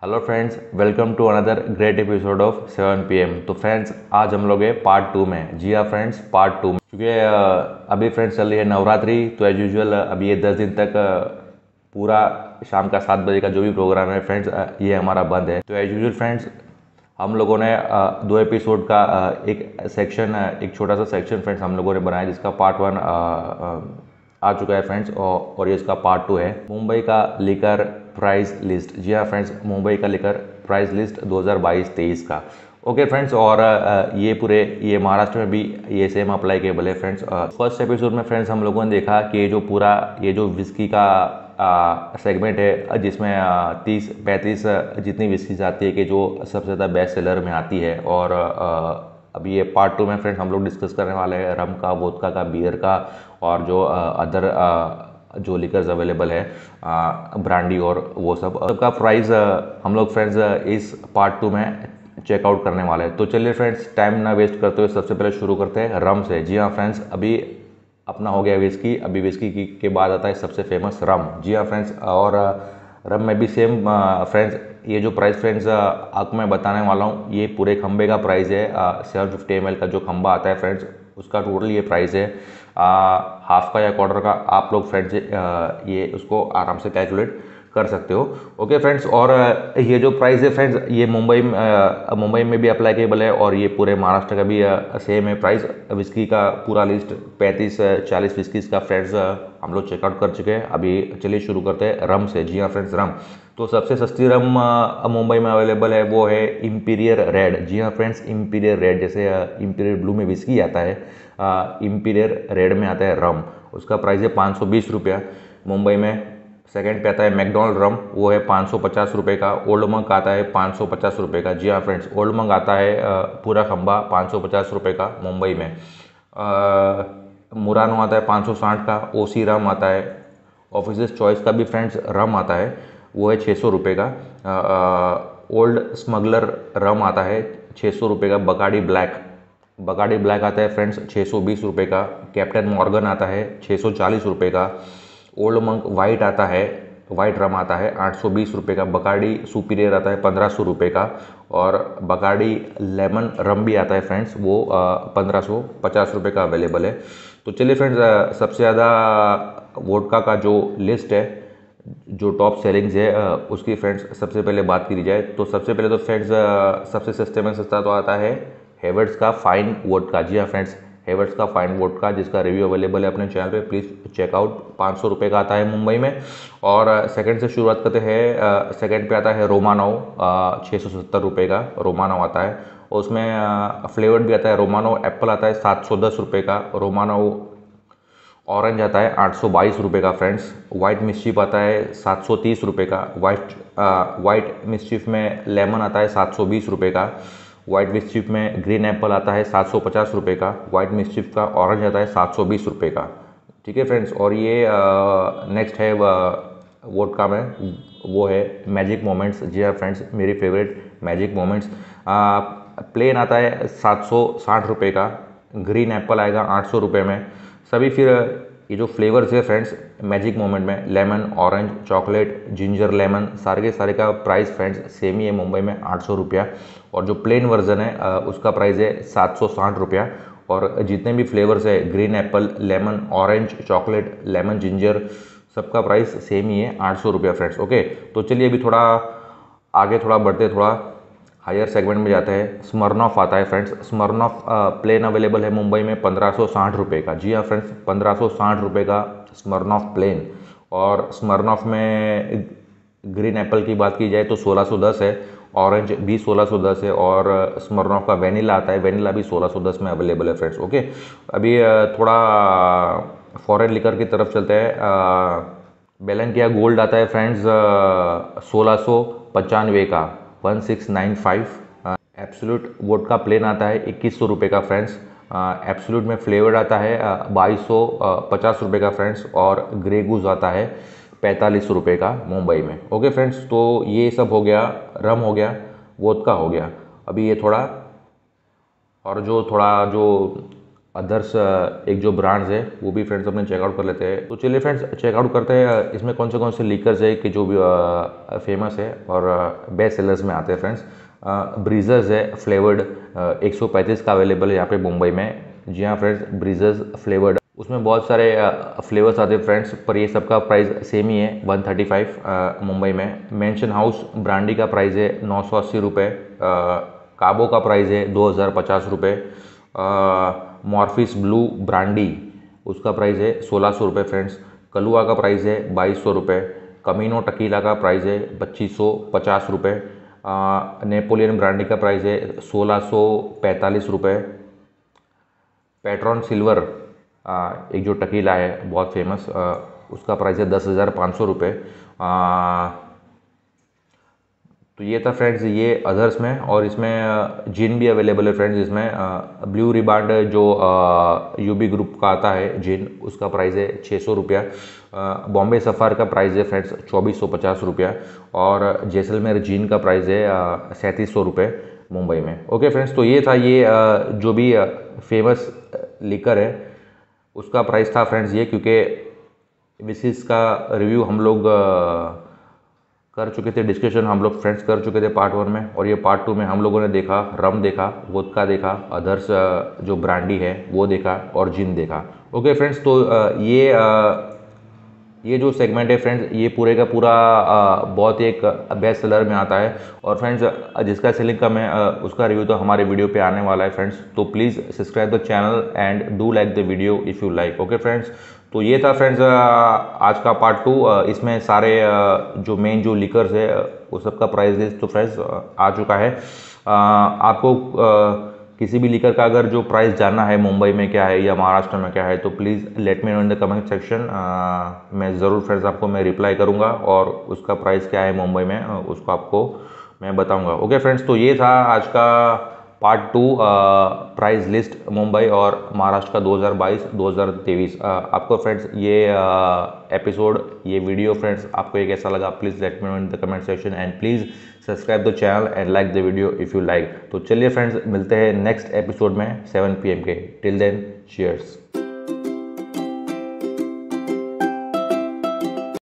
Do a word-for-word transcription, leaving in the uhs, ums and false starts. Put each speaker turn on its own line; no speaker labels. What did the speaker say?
Hello friends, welcome to another great episode of seven P M. तो friends, आज हम लोग हैं पार्ट टू में। जी हाँ फ्रेंड्स, पार्ट टू में, क्योंकि अभी फ्रेंड्स चल रही है नवरात्रि। तो एज यूजुअल अभी ये दस दिन तक अ, पूरा शाम का सात बजे का जो भी प्रोग्राम है फ्रेंड्स, ये हमारा बंद है। तो एज यूजुअल फ्रेंड्स, हम लोगों ने अ, दो एपिसोड का अ, एक सेक्शन, एक छोटा सा सेक्शन फ्रेंड्स हम लोगों ने बनाया, जिसका पार्ट वन आ चुका है फ्रेंड्स, और, और ये इसका पार्ट टू है, मुंबई का लिकर प्राइस लिस्ट। जी हाँ फ्रेंड्स, मुंबई का लिकर प्राइस लिस्ट दो हज़ार बाईस तेईस का। ओके फ्रेंड्स, और अ, ये पूरे ये महाराष्ट्र में भी ये सेम अप्लाईकेबल है फ्रेंड्स। फर्स्ट एपिसोड में फ्रेंड्स हम लोगों ने देखा कि ये जो पूरा ये जो विस्की का सेगमेंट है, जिसमें तीस पैंतीस जितनी विस्कीज आती है कि जो सबसे ज़्यादा बेस्ट सेलर में आती है। और अ, अभी ये पार्ट टू में फ्रेंड्स हम लोग डिस्कस करने वाले हैं रम का, वोदका का, बियर का, और जो अदर जो लिकर्स अवेलेबल है, ब्रांडी और वो सब सबका प्राइस हम लोग फ्रेंड्स इस पार्ट टू में चेकआउट करने वाले हैं। तो चलिए फ्रेंड्स, टाइम ना वेस्ट करते हुए सबसे पहले शुरू करते हैं रम से। जी हाँ फ्रेंड्स, अभी अपना हो गया विस्की, अभी विस्की की के बाद आता है सबसे फेमस रम। जी हाँ फ्रेंड्स, और रम में भी सेम फ्रेंड्स, ये जो प्राइस फ्रेंड्स आपको मैं बताने वाला हूँ, ये पूरे खंबे का प्राइस है। सेवन फिफ्टी एम एल का जो खंबा आता है फ्रेंड्स, उसका टोटल ये प्राइस है। हाफ का या क्वार्टर का आप लोग फ्रेंड्स ये उसको आराम से कैलकुलेट कर सकते हो। ओके फ्रेंड्स, और ये जो प्राइस है फ्रेंड्स, ये मुंबई मुंबई में भी अप्लाईकेबल है, और ये पूरे महाराष्ट्र का भी सेम है प्राइस। विस्की का पूरा लिस्ट पैंतीस चालीस विस्कीज का फ्रेंड्स हम लोग चेकआउट कर चुके हैं। अभी चलिए शुरू करते हैं रम से। जी हाँ फ्रेंड्स, रम तो सबसे सस्ती रम मुंबई में अवेलेबल है, वो है इम्पीरियर रेड। जी हाँ फ्रेंड्स, इम्पीरियर रेड, जैसे इम्पीरियर ब्लू में विस्की आता है, इम्पीरियर रेड में आता है रम। उसका प्राइस है पाँच सौ बीस रुपया मुंबई में। सेकंड पे आता है मैकडोनल्ड रम, वो है पाँच सौ पचास रुपये का। ओल्ड मंक आता है पाँच सौ पचास रुपये का। जी हाँ फ्रेंड्स, ओल्ड मंक आता है पूरा खंबा पाँच सौ पचास रुपये का मुंबई में। मुरानो आता है पाँच सौ साठ का। ओसी रम आता है, ऑफिसर्स चॉइस का भी फ्रेंड्स रम आता है, वो है छः सौ रुपये का। ओल्ड स्मगलर रम आता है छः सौ रुपये का। बकाडी ब्लैक बकाडी ब्लैक आता है फ्रेंड्स छः सौ बीस रुपये का। कैप्टन मॉर्गन आता है छः सौ चालीस रुपये का। ओल्ड मंक वाइट आता है, वाइट रम आता है आठ सौ बीस रुपये का। बकाडी सुपीरियर आता है पंद्रह सौ रुपये का। और बकाडी लेमन रम भी आता है फ्रेंड्स, वो पंद्रह सौ पचास रुपये का अवेलेबल है। तो चलिए फ्रेंड्स, सबसे ज़्यादा वोडका का जो लिस्ट है, जो टॉप सेलिंग्स है, उसकी फ्रेंड्स सबसे पहले बात की जाए तो सबसे पहले तो फ्रेंड्स सबसे सस्ते में सस्ता तो आता है हेवर्ड्स का फाइन वोडका। जी हाँ फ्रेंड्स, हेवर्ड्स का फाइन वोडका, जिसका रिव्यू अवेलेबल है अपने चैनल पे, प्लीज़ चेकआउट। पाँच सौ रुपये का आता है मुंबई में। और सेकंड से शुरुआत करते हैं, सेकंड पे आता है रोमानो, छः सौ सत्तर रुपये का रोमानो आता है। और उसमें फ्लेवर्ड भी आता है रोमानो। एप्पल आता है सात सौ दस रुपये का। रोमानो ऑरेंज आता है आठ सौ बाईस रुपये का फ्रेंड्स। वाइट मिस्चीफ आता है सात सौ तीस रुपये का। वाइट वाइट मिस्चीफ में लेमन आता है सात सौ बीस रुपये का। वाइट मिस्चीफ में ग्रीन एप्पल आता है सात सौ पचास रुपये का। वाइट मिस्चीफ का ऑरेंज आता है सात सौ बीस रुपये का। ठीक है फ्रेंड्स, और ये नेक्स्ट है वोडका में, वो है मैजिक मोमेंट्स। जी हाँ फ्रेंड्स, मेरी फेवरेट मैजिक मोमेंट्स। प्लेन आता है सात सौ साठ रुपये का। ग्रीन एप्पल आएगा आठ सौ रुपये में। सभी फिर ये जो फ्लेवर्स है फ्रेंड्स मैजिक मोमेंट में, lemon, orange, chocolate, ginger lemon, सारे के सारे का प्राइस फ्रेंड्स सेम ही है मुंबई में, आठ सौ रुपया। और जो प्लेन वर्जन है उसका प्राइस है सात सौ साठ रुपया। और जितने भी फ्लेवर्स है, green apple, lemon, orange, chocolate, lemon, ginger, सबका प्राइस सेम ही है, आठ सौ रुपया फ्रेंड्स। ओके, तो चलिए अभी थोड़ा आगे थोड़ा बढ़ते, थोड़ा हायर सेगमेंट में जाता है। स्मरनॉफ आता है फ्रेंड्स। स्मरनॉफ प्लेन अवेलेबल है मुंबई में पंद्रह सौ साठ रुपये का। जी हाँ फ्रेंड्स, पंद्रह सौ साठ रुपये का स्मरनॉफ प्लेन। और स्मरनॉफ में ग्रीन एप्पल की बात की जाए तो सोलह सौ दस है। ऑरेंज भी सोलह सौ दस है। और स्मरनॉफ का वेनिला आता है, वेनिला भी सोलह सौ दस में अवेलेबल है फ्रेंड्स। ओके, अभी थोड़ा फॉरेन लिकर की तरफ चलते हैं। बेलेंकिया गोल्ड आता है फ्रेंड्स सोलह सौ पचानवे का, one six nine five. Absolute vodka plain आता है इक्कीस सौ रुपये का फ्रेंड्स। एब्सोल्यूट में फ्लेवर्ड आता है बाईस सौ पचास रुपये का फ्रेंड्स। और ग्रे गूज आता है पैंतालीस सौ रुपये का मुंबई में। ओके फ्रेंड्स, तो ये सब हो गया, रम हो गया, वोदका हो गया। अभी ये थोड़ा और जो थोड़ा जो अदर्स एक जो ब्रांड्स है वो भी फ्रेंड्स अपने चेकआउट कर लेते हैं। तो चलिए फ्रेंड्स चेकआउट करते हैं इसमें कौन से कौन से लीकर्स है कि जो भी फेमस है और बेस्ट सेलर्स में आते हैं फ्रेंड्स। ब्रीजर्स है फ्लेवर्ड, एक सौ पैंतीस का अवेलेबल है यहाँ पे मुंबई में। जी हाँ फ्रेंड्स, ब्रीजर्स फ्लेवर्ड, उसमें बहुत सारे फ्लेवर्स आते हैं फ्रेंड्स, पर ये सबका प्राइस सेम ही है वन थर्टी फाइव मुंबई में। मेंशन हाउस ब्रांडी का प्राइस है नौ सौ अस्सी रुपये, काबो का प्राइस है दो हज़ार पचास रुपये, मॉर्फिस ब्लू ब्रांडी उसका प्राइस है सोलह सौ रुपये फ्रेंड्स, कलुआ का प्राइस है बाईस सौ रुपये, कमीनो टकीला का प्राइस है पच्चीस सौ पचास रुपये, नेपोलियन ब्रांडी का प्राइस है सोलह सौ पैंतालीस रुपये, पेट्रॉन सिल्वर एक जो टकीला है बहुत फेमस उसका प्राइस है दस हज़ार पाँच सौ रुपये। तो ये था फ्रेंड्स ये अदर्स में, और इसमें जिन भी अवेलेबल है फ्रेंड्स। इसमें ब्लू रिबांड जो यूबी ग्रुप का आता है जिन, उसका प्राइस है छः सौ रुपया। बॉम्बे सफ़ार का प्राइस है फ्रेंड्स चौबीस सौ पचास रुपया, और जैसलमेर जिन का प्राइस है सैंतीस सौ रुपये मुंबई में। ओके फ्रेंड्स, तो ये था ये जो भी फेमस लिकर है उसका प्राइस था फ्रेंड्स ये, क्योंकि विसिस का रिव्यू हम लोग कर चुके थे, डिस्कशन हम लोग फ्रेंड्स कर चुके थे पार्ट वन में, और ये पार्ट टू में हम लोगों ने देखा रम देखा, वोदका देखा, अदर्स जो ब्रांडी है वो देखा, और जिन देखा। ओके फ्रेंड्स, तो ये ये जो सेगमेंट है फ्रेंड्स ये पूरे का पूरा बहुत एक बेस्ट सेलर में आता है, और फ्रेंड्स जिसका सेलिंग कम है उसका रिव्यू तो हमारे वीडियो पे आने वाला है फ्रेंड्स। तो please subscribe the channel and do like the video if you like. Okay friends, तो ये था फ्रेंड्स आज का पार्ट टू। इसमें सारे जो मेन जो लिकर्स है वो सबका प्राइस लिस्ट तो फ्रेंड्स आ चुका है। आपको किसी भी लिकर का अगर जो प्राइस जानना है मुंबई में क्या है या महाराष्ट्र में क्या है, तो please let me know in the comment section. मैं ज़रूर फ्रेंड्स आपको मैं रिप्लाई करूँगा, और उसका प्राइस क्या है मुंबई में उसको आपको मैं बताऊँगा। ओके फ्रेंड्स, तो ये था आज का part two price list Mumbai और महाराष्ट्र का दो हज़ार बाईस दो हज़ार तेईस। आपको फ्रेंड्स ये एपिसोड ये वीडियो फ्रेंड्स आपको ये कैसा लगा, please let me know in the comment section, and please subscribe the channel and like the video if you like. तो चलिए फ्रेंड्स मिलते हैं नेक्स्ट एपिसोड में सेवन पी एम के। Till then cheers.